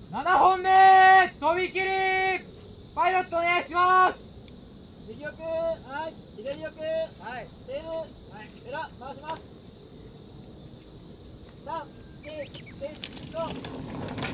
7本目飛び切りパイロットお願いします。 右奥、はい、左奥、はい、テール、はい、エラ回します。3、2、1、5。